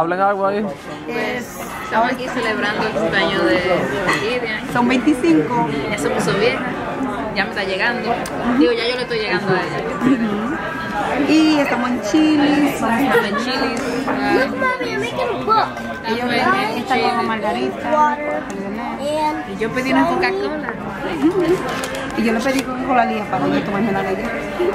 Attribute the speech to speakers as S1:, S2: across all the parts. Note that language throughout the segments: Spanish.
S1: Hablen algo ahí.
S2: Estamos aquí celebrando el cumpleaños de Lidia.
S3: Son 25.
S2: Ya se puso vieja, ya me está llegando. Digo, ya yo le estoy llegando a ella.
S3: Y estamos en Chili's.
S2: Estamos en Chili's.
S4: Look, mommy, I'm making a book.
S3: Ellos están con Margarita.
S2: Y yo pedí una Coca-Cola.
S3: Y yo le pedí Coca-Cola a Lía para yo tomarme la de ella.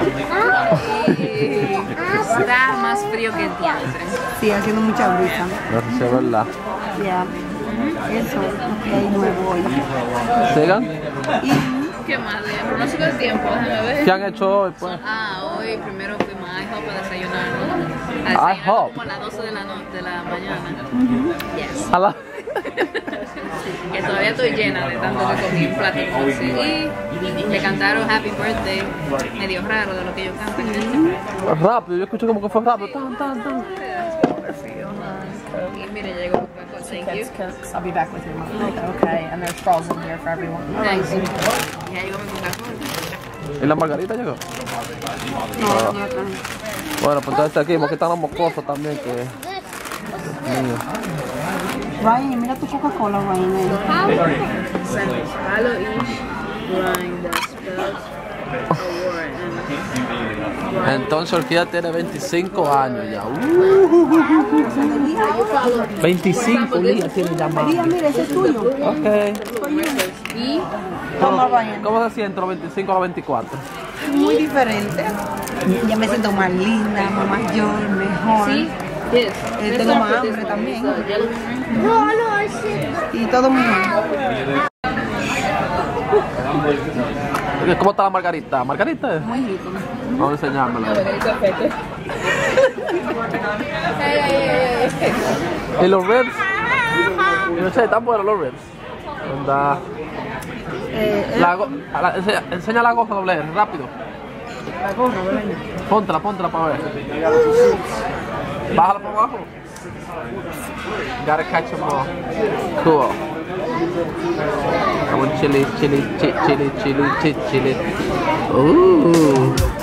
S2: Está más frío que el diantre.
S3: Sí, haciendo mucha brisa.
S1: No sé si es verdad.
S3: Ya. Eso es lo que hay nuevo hoy.
S1: ¿Sigan?
S3: Y
S2: ¿Qué más? De pronóstico del tiempo, déjame ver.
S1: ¿Qué han hecho hoy, pues?
S2: Hoy primero fuimos a IHOP a desayunar, ¿no? A desayunar
S1: IHOP.
S2: como a las 12 de la mañana. Yes.
S1: A la...
S2: Que todavía estoy llena de tanto que comí un plato dulce. Y le cantaron Happy Birthday, medio raro de lo que yo canto.
S1: Rápido, yo escuché como que fue rápido. Tan, tan, tan.
S2: Y mire, llegó Coca-Cola. Thank you.
S3: I'll be back with you, Mom. Okay, and there's straws in here for everyone.
S2: Thanks. Ya llegó mi Coca-Cola.
S1: ¿Y la margarita llegó?
S3: No, no, no.
S1: Bueno, pues entonces aquí, porque están los mocosos también, que... Mío.
S3: Ryan, mira tu Coca-Cola, Ryan.
S2: Follow each line that spells a word.
S1: Entonces Orquídea tiene 25 años ya. 25 días tiene ya más.
S3: Lía, mira, ese es tuyo.
S1: Ok.
S2: Y
S3: Toma, Ryan.
S1: ¿Cómo se siente los 25 a los 24?
S3: Muy diferente. Ya me siento más linda, más mayor, mejor.
S2: sí, yes.
S3: Tengo más hambre también.
S4: No, no, I said.
S3: Y todo mejor.
S1: ¿Cómo está la margarita? ¿Margarita?
S3: Muy rico.
S1: Vamos a enseñármela. ¿Y los ribs? No sé, están buenos los ribs. Anda. Enseña la gorra doble R, rápido.
S3: La gorra, ¿verdad?
S1: Póntela para ver. Bájala para abajo. Gotta catch them all. Cool. I want chili. Ooh.